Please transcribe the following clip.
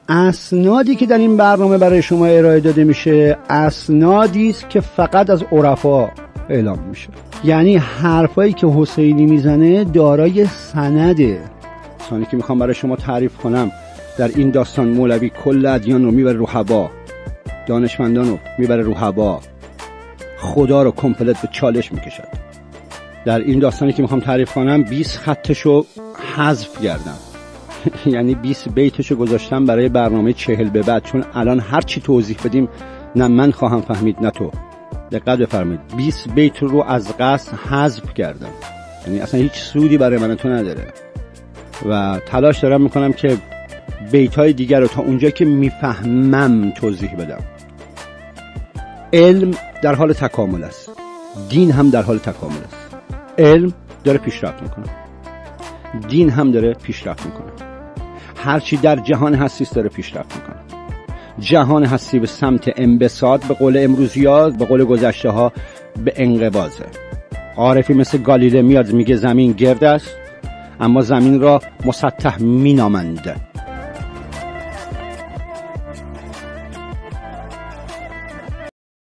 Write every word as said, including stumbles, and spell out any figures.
اسنادی که در این برنامه برای شما ارائه داده میشه اسنادی است که فقط از عرفا اعلام میشه. یعنی حرفایی که حسینی میزنه دارای سنده. ثانی که میخوام برای شما تعریف کنم، در این داستان مولوی کل ادیان رو میبره رو هوا، دانشمندان رو میبره رو هوا، خدا رو کامپلت به چالش میکشد. در این داستانی که میخوام تعریف کنم بیست خطشو حذف کردم یعنی بیست بیتشو گذاشتم برای برنامه چهل به بعد، چون الان هر چی توضیح بدیم نه من خواهم فهمید نه تو. دقت بفرمایید، بیست بیت رو از قصد حذف کردم، یعنی اصلا هیچ سودی برای من تو نداره و تلاش دارم میکنم که بیت‌های دیگر رو تا اونجا که میفهمم توضیح بدم. علم در حال تکامل است، دین هم در حال تکامل است. علم داره پیشرفت میکنه، دین هم داره پیشرفت میکنه. هرچی در جهان هستی داره پیشرفت میکنه. جهان هستی به سمت انبساط، به قول امروزی‌ها، به قول گذشته ها به انقباضه. عارفی مثل گالیله میاد میگه زمین گرد است اما زمین را مسطح مینامند.